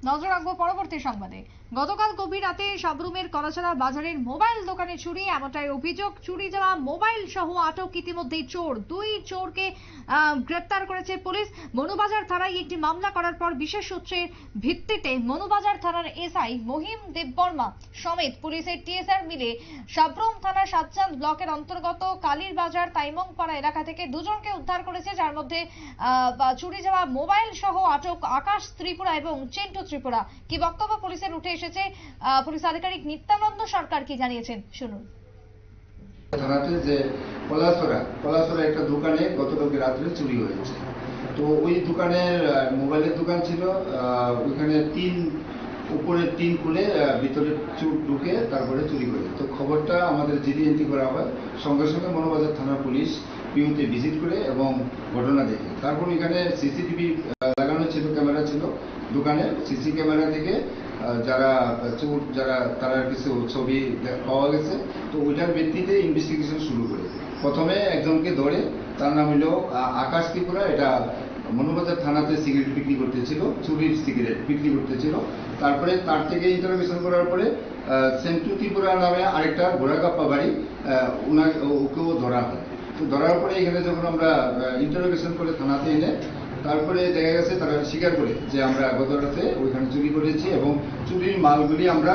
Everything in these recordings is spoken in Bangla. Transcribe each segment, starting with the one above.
নজর রাখবো পরবর্তী সংবাদে। গতকাল গভীর রাতে সাবরুমের কলাছড়া বাজারের মোবাইল দোকানে চুরি, এমনটাই অভিযোগ। চুরি যাওয়া মোবাইল সহ আটক ইতিমধ্যেই চোর। দুই চোরকে গ্রেপ্তার করেছে পুলিশ। মনুবাজার থানায় একটি মামলা করার পর বিশেষ সূত্রের ভিত্তিতে মনুবাজার থানার এসআই মহিম দেববর্মা সমেত পুলিশের টিএসআর মিলে সাবরুম থানার সাতচাঁদ ব্লকের অন্তর্গত কালীর বাজার তাইমংপাড়া এলাকা থেকে দুজনকে উদ্ধার করেছে, যার মধ্যে চুরি যাওয়া মোবাইল সহ আটক আকাশ ত্রিপুরা এবং চেন্টু ত্রিপুরা। কি বক্তব্য পুলিশের উঠে এসেছে, পুলিশ আধিকারিক নিত্যানন্দ সরকার কি জানিয়েছেন শুনুন। থানাতে যে পলাশরা একটা দোকানে গতকালকে রাত্রে চুরি হয়েছে। তো ওই দোকানের মোবাইলের দোকান ছিল, ওইখানে উপরে টিন খুলে ভিতরে চোর ঢুকে তারপরে চুরি করে। তো খবরটা আমাদের জিডি এন্ট্রি করা হয়, সঙ্গে সঙ্গে মনুবাজার থানার পুলিশ পিউতে ভিজিট করে এবং ঘটনা দেখে। তারপর এখানে সিসিটিভি লাগানো ছিল, ক্যামেরা ছিল দোকানে। সিসি ক্যামেরা থেকে যারা চোর তারা কিছু ছবি পাওয়া গেছে। তো ওইটার ভিত্তিতে ইনভেস্টিগেশন শুরু করে প্রথমে একজনকে ধরে, তার নাম হলো আকাশ ত্রিপুরা। এটা মনুবাজার থানাতে সিগারেট বিক্রি করতেছিল, চুরির সিগারেট বিক্রি করতেছিল। তারপরে তার থেকে ইন্টারোগেশন করার পরে চেন্টু ত্রিপুরা নামে আরেকটা ঘোড়াকাপ্পা বাড়ি, ওকেও ধরা হয়। তো ধরার পরে এখানে যখন আমরা ইন্টারোগেশন করে থানাতে এনে তারপরে দেখা গেছে তারা স্বীকার করে যে আমরা গত রাতে ওইখানে চুরি করেছি এবং চুরির মালগুলি আমরা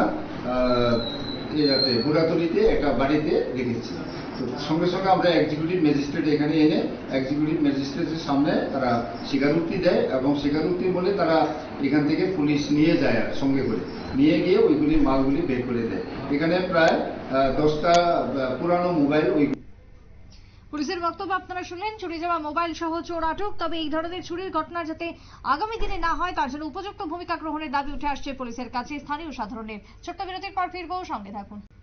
বুড়াতলিতে একটা বাড়িতে রেখেছি। তো সঙ্গে সঙ্গে আমরা এক্সিকিউটিভ ম্যাজিস্ট্রেট এখানে এনে এক্সিকিউটিভ ম্যাজিস্ট্রেটের সামনে তারা স্বীকারোক্তি দেয় এবং স্বীকারোক্তি বলে তারা এখান থেকে পুলিশ নিয়ে যায়, সঙ্গে করে নিয়ে গিয়ে ওইগুলি মালগুলি বের করে দেয়। এখানে প্রায় 10টা পুরানো মোবাইল। পুলিশের বক্তব্য আপনারা শুনলেন। চুরি যাওয়া মোবাইল সহ চোর আটক। তবে এই ধরনের চুরির ঘটনা যাতে আগামী দিনে না হয় তার জন্য উপযুক্ত ভূমিকা গ্রহণের দাবি উঠে আসছে পুলিশের কাছে স্থানীয় সাধারণের। ছোট্ট বিরতির পর ফিরবো, সঙ্গে থাকুন।